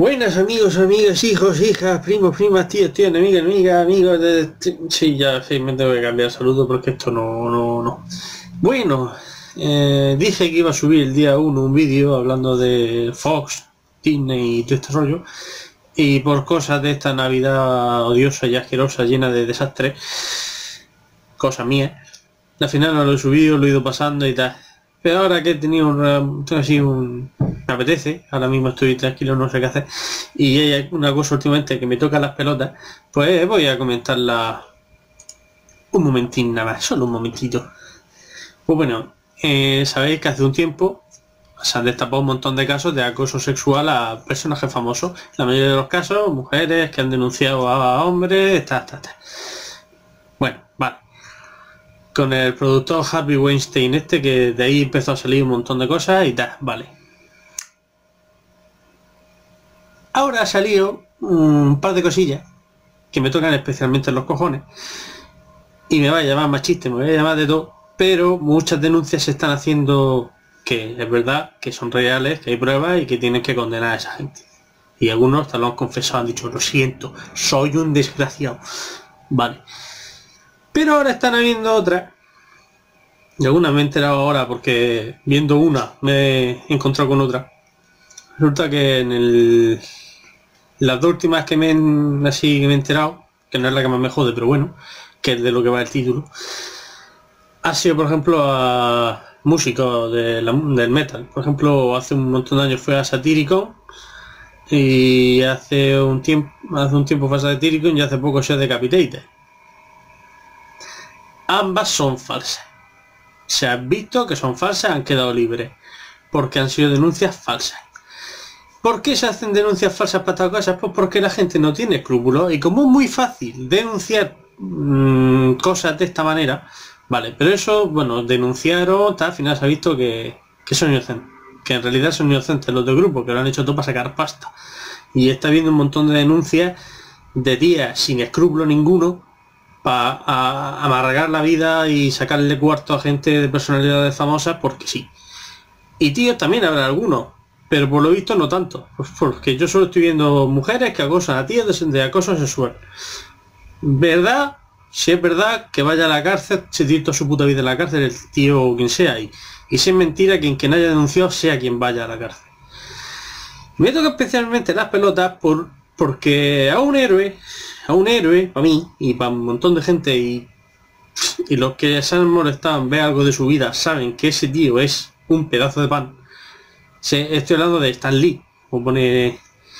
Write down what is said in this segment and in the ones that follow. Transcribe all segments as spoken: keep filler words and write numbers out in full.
Buenas amigos, amigas, hijos, hijas, primos, primas, tíos, tías, amigas, amigas, amigos de... Sí, ya, sí, me tengo que cambiar el saludo porque esto no, no, no. Bueno, eh, dije que iba a subir el día uno un vídeo hablando de Fox, Disney y todo este rollo. Y por cosas de esta Navidad odiosa y asquerosa, llena de desastres, cosa mía, al final no lo he subido, lo he ido pasando y tal. Pero ahora que he tenido un, así un... me apetece, ahora mismo estoy tranquilo, no sé qué hacer, y hay una cosa últimamente que me toca las pelotas, pues voy a comentarla un momentín nada más, solo un momentito. Pues bueno, eh, sabéis que hace un tiempo se han destapado un montón de casos de acoso sexual a personajes famosos, la mayoría de los casos mujeres que han denunciado a hombres, ta, ta, ta. Bueno, vale. Con el productor Harvey Weinstein este, que de ahí empezó a salir un montón de cosas y tal, vale. Ahora ha salido un par de cosillas que me tocan especialmente en los cojones y me va a llamar machista, me voy a llamar de todo, pero muchas denuncias se están haciendo que es verdad, que son reales, que hay pruebas y que tienen que condenar a esa gente. Y algunos hasta lo han confesado, han dicho, lo siento, soy un desgraciado. Vale. Pero ahora están habiendo otras, y algunas me he enterado ahora porque viendo una me he encontrado con otra. Resulta que en el... las dos últimas que me, he, así, que me he enterado, que no es la que más me jode, pero bueno, que es de lo que va el título, ha sido por ejemplo a músicos de la, del metal. Por ejemplo, hace un montón de años fue a Satyricon y hace un tiempo hace un tiempo fue a Satyricon y hace poco se Decapitated. Ambas son falsas. Se ha visto que son falsas, han quedado libres porque han sido denuncias falsas. ¿Por qué se hacen denuncias falsas para estas cosas? Pues porque la gente no tiene escrúpulos y como es muy fácil denunciar mmm, cosas de esta manera, vale, pero eso, bueno, denunciaron, tal, al final se ha visto que, que son inocentes, que en realidad son inocentes los del grupo, que lo han hecho todo para sacar pasta. Y está habiendo un montón de denuncias de días sin escrúpulo ninguno para amargar la vida y sacarle cuarto a gente de personalidades famosas porque sí. Y tíos también habrá algunos, pero por lo visto no tanto, pues porque yo solo estoy viendo mujeres que acosan a tíos de, de acoso sexual. ¿Verdad? Si es verdad, que vaya a la cárcel, se tiene toda su puta vida en la cárcel, el tío o quien sea, y, y si es mentira, quien, quien haya denunciado sea quien vaya a la cárcel. Me toca especialmente las pelotas por porque a un héroe, a un héroe, para mí, y para un montón de gente, y, y los que se han molestado en ver algo de su vida, saben que ese tío es un pedazo de pan. Se, estoy hablando de Stan Lee, como pone...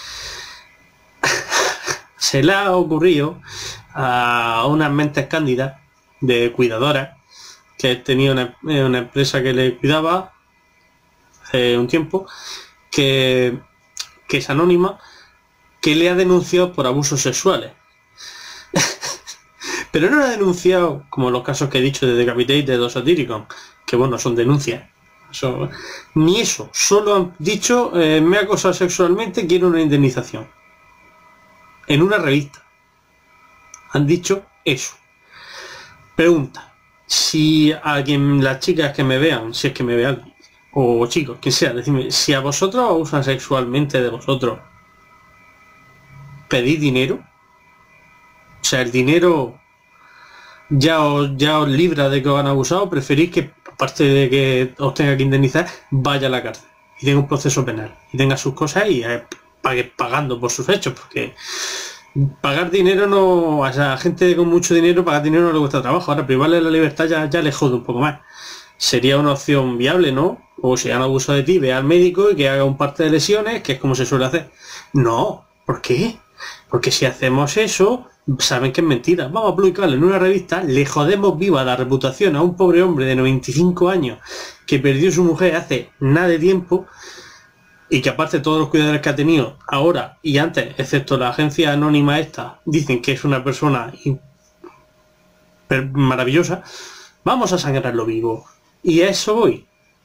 se le ha ocurrido a unas mentes cándidas de cuidadoras que tenía una, una empresa que le cuidaba hace un tiempo, que, que es anónima, que le ha denunciado por abusos sexuales. Pero no lo ha denunciado como los casos que he dicho de Decapitated o Satyricon, que bueno, son denuncias. Eso, ni eso, solo han dicho eh, me ha acosado sexualmente, quiero una indemnización. En una revista han dicho eso. Pregunta, si a quien, las chicas que me vean, si es que me vean, o chicos, quien sea, decidme, si a vosotros os abusan sexualmente de vosotros, ¿pedís dinero? O sea, el dinero ya os, ya os libra de que os han abusado, preferís que, aparte de que os tenga que indemnizar, vaya a la cárcel y tenga un proceso penal y tenga sus cosas y eh, pague pagando por sus hechos, porque pagar dinero no, a esa gente con mucho dinero pagar dinero no le cuesta trabajo. Ahora privarle la libertad ya, ya le jode un poco más. Sería una opción viable, ¿no? O si han abusado de ti, ve al médico y que haga un parte de lesiones, que es como se suele hacer. No, ¿por qué? Porque si hacemos eso, saben que es mentira. Vamos a publicarlo en una revista, le jodemos viva la reputación a un pobre hombre de noventa y cinco años que perdió su mujer hace nada de tiempo y que aparte todos los cuidadores que ha tenido ahora y antes, excepto la agencia anónima esta, dicen que es una persona maravillosa. Vamos a sangrarlo vivo. Y a eso voy.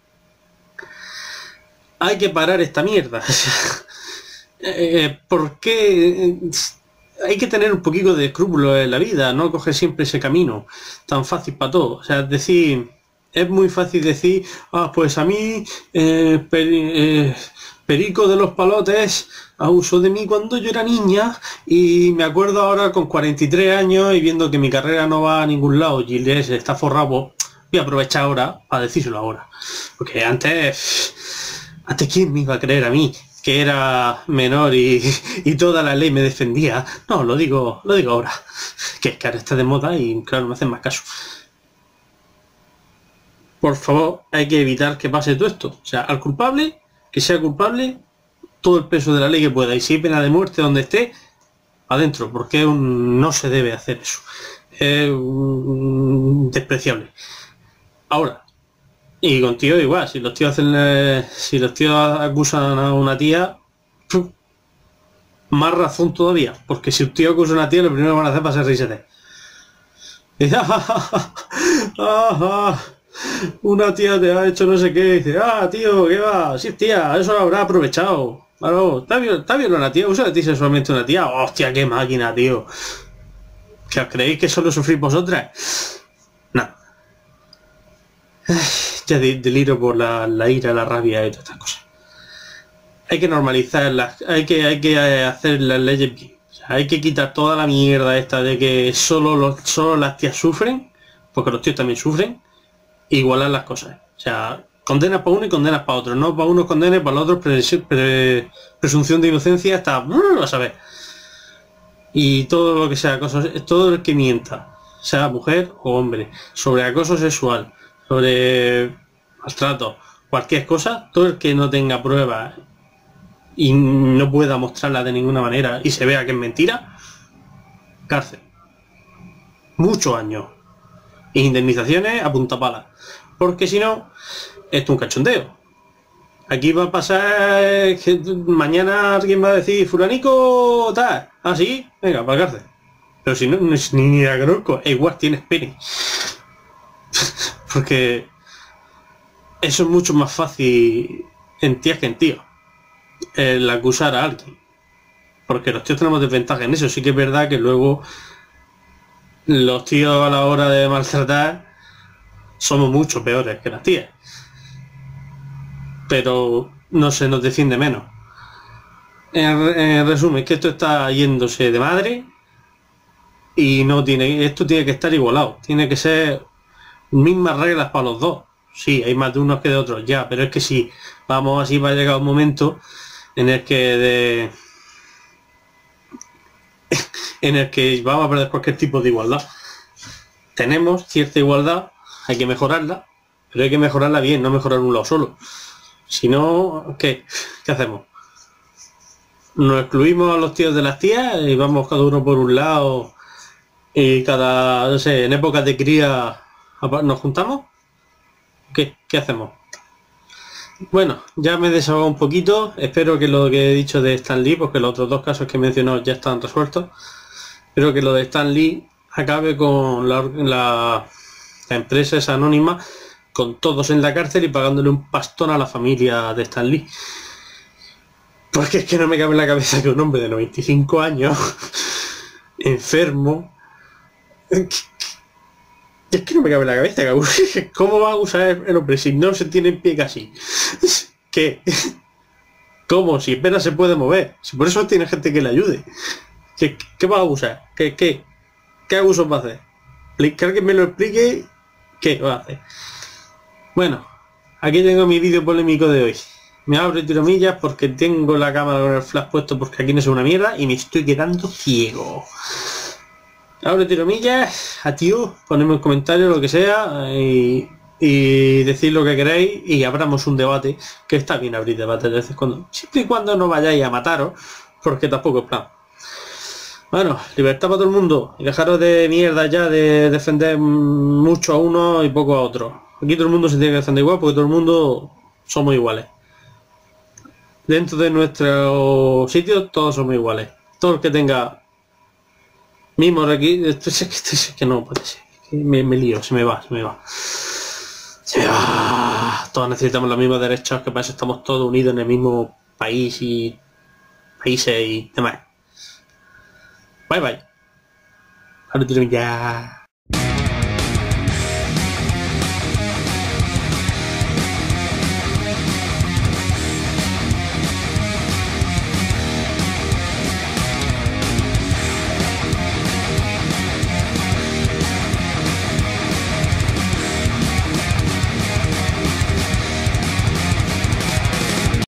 Hay que parar esta mierda. eh, ¿Por qué? Hay que tener un poquito de escrúpulos en la vida, no coger siempre ese camino tan fácil para todo. O sea, es decir, es muy fácil decir, ah, pues a mí eh, eh, Perico de los Palotes abusó de mí cuando yo era niña y me acuerdo ahora con cuarenta y tres años y viendo que mi carrera no va a ningún lado, Gilles está forrado, voy a aprovechar ahora para decírselo ahora. Porque antes, antes ¿quién me iba a creer a mí? Que era menor y, y toda la ley me defendía. No, lo digo, lo digo ahora. Que es que ahora está de moda y claro, me hacen más caso. Por favor, hay que evitar que pase todo esto. O sea, al culpable, que sea culpable, todo el peso de la ley que pueda. Y si hay pena de muerte donde esté, adentro, porque un, no se debe hacer eso. Es un, despreciable. Ahora, y con tíos igual, si los tíos hacen, eh, si los tíos acusan a una tía, ¡pum!, más razón todavía, porque si un tío acusa a una tía, lo primero que van a hacer va a ser reírse de él. Y dice, ah, ah, ah, ah, una tía te ha hecho no sé qué, y dice, ah, tío, ¿qué va? Sí, tía, eso lo habrá aprovechado. Claro, está bien, está bien una tía, usa de ti sexualmente una tía, hostia, qué máquina, tío. ¿Que os creéis que solo sufrís vosotras? No. Ya de, deliro por la, la ira, la rabia y todas estas cosas. Hay que normalizar las, hay que, hay que hacer las leyes bien. O sea, hay que quitar toda la mierda esta de que solo los, solo las tías sufren, porque los tíos también sufren, e igualar las cosas. O sea, condenas para uno y condenas para otro. No para unos condenes, para los otros pre, pre, presunción de inocencia hasta a saber. Y todo lo que sea acoso, todo el que mienta, sea mujer o hombre, sobre acoso sexual, sobre maltrato, cualquier cosa, todo el que no tenga pruebas y no pueda mostrarla de ninguna manera y se vea que es mentira, cárcel. Muchos años. E indemnizaciones a punta pala. Porque si no, esto es un cachondeo. Aquí va a pasar que mañana alguien va a decir fulanico tal. Ah, sí, venga, para la cárcel. Pero si no, no es ni, ni la conozco, igual tienes pene. Porque eso es mucho más fácil en tías que en tíos, el acusar a alguien. Porque los tíos tenemos desventaja en eso. Sí que es verdad que luego los tíos a la hora de maltratar somos mucho peores que las tías. Pero no se nos defiende menos. En, en resumen, que esto está yéndose de madre y no tiene, esto tiene que estar igualado. Tiene que ser mismas reglas para los dos. Sí, hay más de unos que de otros, ya, pero es que si vamos así va a llegar un momento en el que de en el que vamos a perder cualquier tipo de igualdad. Tenemos cierta igualdad, hay que mejorarla, pero hay que mejorarla bien, no mejorar un lado solo. Si no, ¿qué? ¿Qué hacemos? Nos excluimos a los tíos de las tías y vamos cada uno por un lado y cada, no sé, en épocas de cría nos juntamos. ¿Qué? ¿Qué hacemos? Bueno, ya me he desahogado un poquito. Espero que lo que he dicho de Stan Lee, porque los otros dos casos que he mencionado ya están resueltos. Espero que lo de Stan Lee acabe con la, la, la empresa esa anónima, con todos en la cárcel y pagándole un pastón a la familia de Stan Lee. Porque es que no me cabe en la cabeza que un hombre de noventa y cinco años, enfermo, es que no me cabe en la cabeza, ¿cómo va a usar el hombre si no se tiene en pie casi? ¿Qué? ¿Cómo? Si apenas se puede mover. Si por eso tiene gente que le ayude. ¿Qué, qué va a usar? ¿Qué, qué? ¿Qué abusos va a hacer? Que alguien me lo explique. ¿Qué va a hacer? Bueno, aquí tengo mi vídeo polémico de hoy. Me abro tiromillas porque tengo la cámara con el flash puesto porque aquí no es una mierda y me estoy quedando ciego. Abro tiromillas, a tío, ponedme un comentario, lo que sea, y, y decid lo que queráis y abramos un debate, que está bien abrir debates de veces cuando, siempre y cuando no vayáis a mataros, porque tampoco es plan. Bueno, libertad para todo el mundo y dejaros de mierda ya de defender mucho a uno y poco a otro. Aquí todo el mundo se tiene que defender igual porque todo el mundo somos iguales. Dentro de nuestro sitio todos somos iguales. Todo el que tenga mismo requisito, es que, es que no puede ser. Me, me lío, se me va, se me va. Se me va. Todos necesitamos los mismos derechos, que para eso estamos todos unidos en el mismo país y países y demás. Bye bye. Ahora ya.